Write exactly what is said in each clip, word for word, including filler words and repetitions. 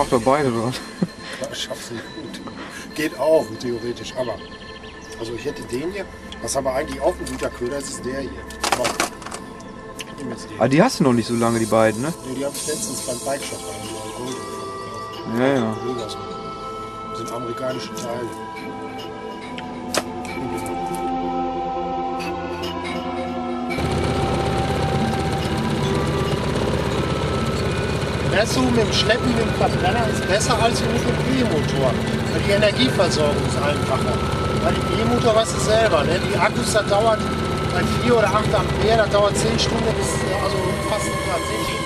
Mach doch beide dran. Ja, ich schaff's nicht gut. Geht auch, theoretisch, aber. Also ich hätte den hier, was aber eigentlich auch ein guter Köder ist, ist der hier. Aber ich nehme jetzt den. Ah, die hast du noch nicht so lange, die beiden, ne? Nee, die habe ich letztens beim Bike Shop gekauft. Ja, ja. Das sind amerikanische Teile. Weißt du, mit dem Schleppen mit dem Verbrenner ist besser als mit dem E-Motor. Weil die Energieversorgung ist einfacher. Bei dem E-Motor weißt du selber, ne? Die Akkus, das dauert bei vier oder acht Ampere, das dauert zehn Stunden bis, also fast ja, zehn Stunden.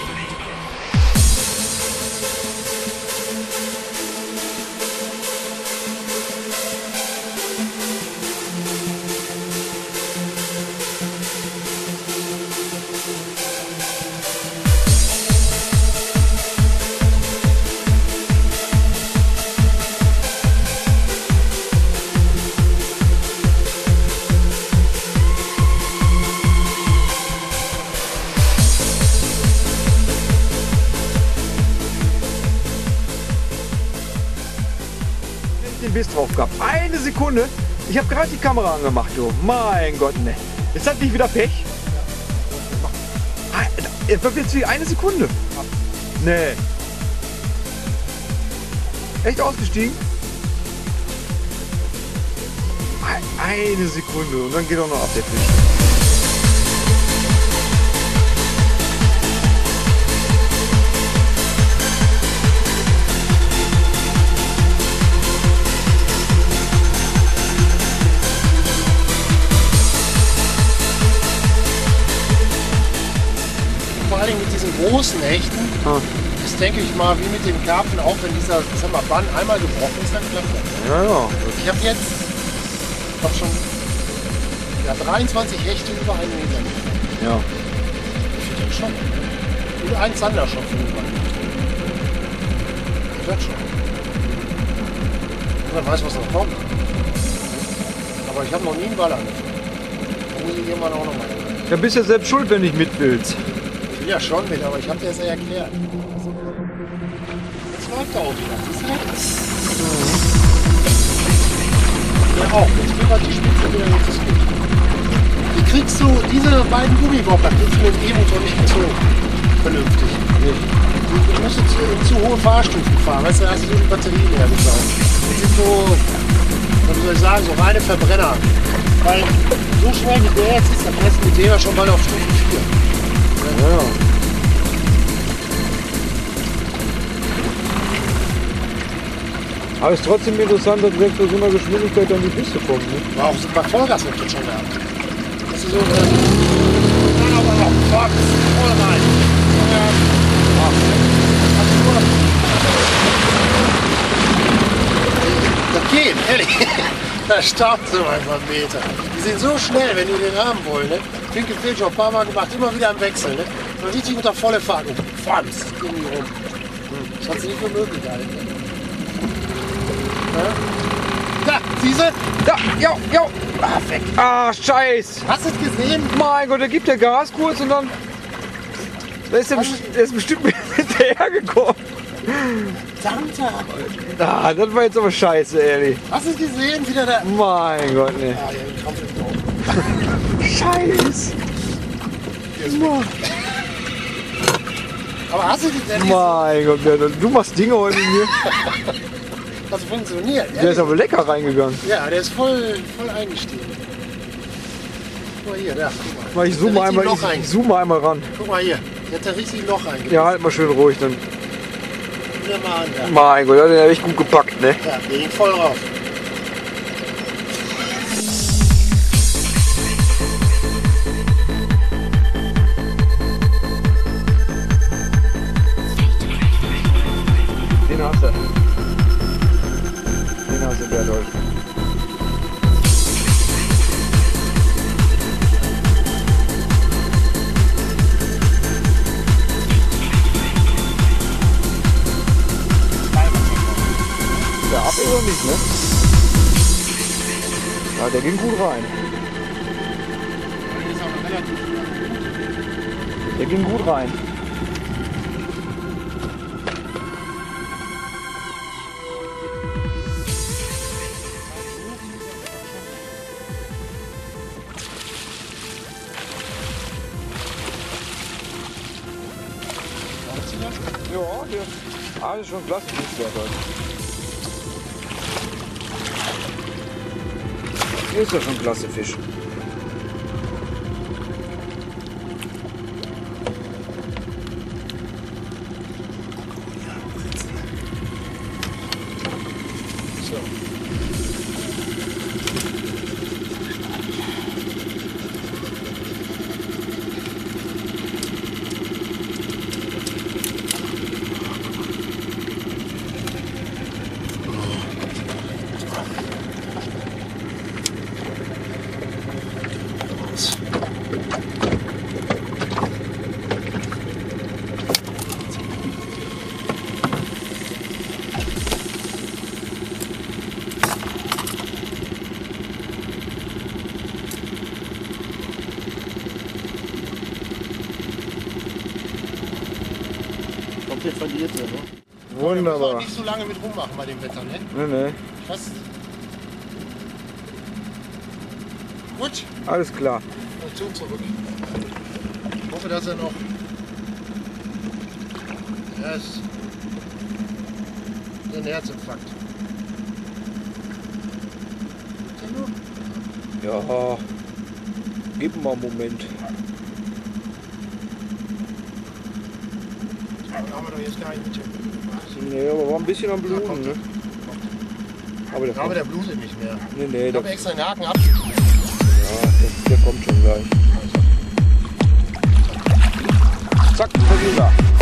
Den Biss drauf gehabt. Eine Sekunde. Ich habe gerade die Kamera angemacht, du. Mein Gott, ne. Jetzt hat nicht wieder Pech. Jetzt wird jetzt wie eine Sekunde. Nee. Echt ausgestiegen? Eine Sekunde und dann geht auch noch ab der Fisch. Vor allem mit diesen großen Hechten, Ah. das denke ich mal, wie mit dem Karpfen, auch wenn dieser sag mal, Bann einmal gebrochen ist, dann klappt das. Ja, ja. Ich habe jetzt ich hab schon ja, dreiundzwanzig Hechte über einen Meter. Ja. Ich finde das schon. Und ein Zander schon fünfmal. Das wird schon. Und man weiß, was noch kommt. Aber ich habe noch nie einen Ball angefangen. Da muss ich irgendwann auch noch mal. Dann bist du ja selbst schuld, wenn du nicht mit willst. Ich will ja schon mit, aber ich habe dir das ja erklärt. Jetzt läuft er auch wieder. Siehst du? Ja auch. Jetzt kriegt halt die Spitze wieder nicht das gut. Die kriegst du, diese beiden Gummiwobbler kriegst du mit dem E-Motor nicht gezogen. Vernünftig. Nicht. Du musst zu, zu hohe Fahrstufen fahren. Weißt du, da hast du so die Batterien hergesaugt. Das sind so, wie soll ich sagen, so reine Verbrenner. Weil so schnell wie der jetzt ist, dann fährst du mit dem ja schon mal auf Stufe vier. Ja. Aber es ist trotzdem interessant, dass selbst bei so einer Geschwindigkeit dann die Piste kommt. Ne? War auch bei Vollgas wird das schon gehabt. Das ist so, äh, dann aber noch Fox, voll rein. Ja. Das geht, ehrlich. Da staubt so einfach einen Meter. Die sind so schnell, wenn die den haben wollen. Ne? Pinke Fisch schon ein paar Mal gemacht, immer wieder am Wechsel. Ne? So richtig unter volle Fahrt und Fams, irgendwie rum. Das hat sie nicht für möglich gehalten. Ja? Da, siehst du? Ja, ja, ja. Ah, weg. Ah, scheiß. Hast du es gesehen? Mein Gott, da gibt der Gas kurz und dann... Da ist der, best- der ist bestimmt mit hinterhergekommen. Verdammter. Ah, das war jetzt aber scheiße, ehrlich. Hast du es gesehen? Wieder der. Mein Gott, ne. Ah, ja, den Kampf ist drauf. Scheiß. Mann. Aber hast du die denn? Mein Gott, Bernd, du machst Dinge heute mit mir. Das funktioniert. Der ist aber lecker reingegangen. Ja, der ist voll, voll eingestiegen. Guck mal hier, da. Guck Mal, ich zoome Da einmal, richtig Loch ich, rein. ich zoome einmal ran. Guck mal hier. Der hat da richtig ein Loch reingemacht. Ja, halt mal schön ruhig dann. Wieder mal an, ja. Mein Gott, der hat den ja echt gut gepackt, ne? Ja, der ging voll rauf. Den hast du. Den hast du, Bertolt. Der ab oder nicht, ne? Ja, der ging gut rein. Der ist aber relativ Der ging gut rein. Ja, hier. Ah, das ist schon klasse Fischwert heute. Hier ist ja schon klasse Fisch. So. Komplett verliert er, ne? Wunderbar. Da muss man nicht so lange mit rummachen bei dem Wetter, ne? Nee, nee. Fast. Gut, Alles klar. Aktion zurück. Ich hoffe, dass er noch. Er ist ein Herzinfarkt. Ist er noch? Ja. Gib mal einen Moment. Da haben wir doch jetzt gar nicht mit. Nee, aber war ein bisschen am Bluten, ne? Aber der Aber kommt. der blutet nicht mehr. Nee, nee, Ich der, habe extra den Haken ab. ja, der, der kommt schon gleich. Zack, da geht er.